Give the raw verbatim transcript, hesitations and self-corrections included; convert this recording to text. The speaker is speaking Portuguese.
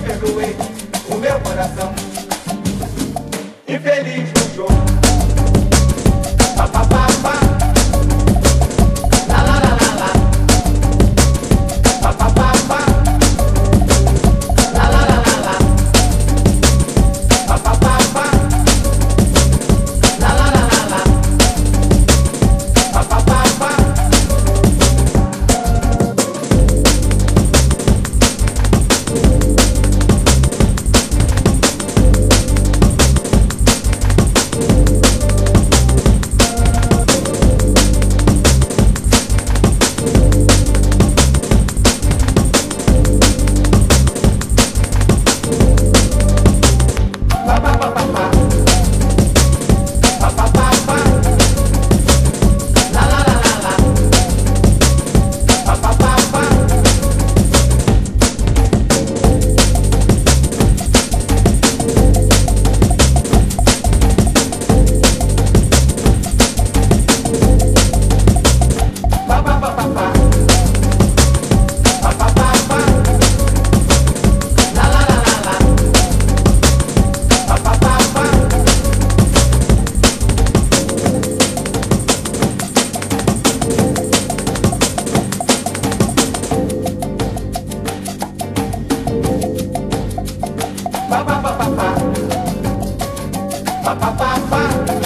perdoei o meu coração infeliz no show. Pa, pa, pa, pa. La, la, la, la, la. Pa, pa, pa, pa. La, la, la, la, la. Pa, pa, pa, pa. La, la, la, la, la. Pa, pa, pa, pa. Pa pa pa pa pa, pa pa pa pa.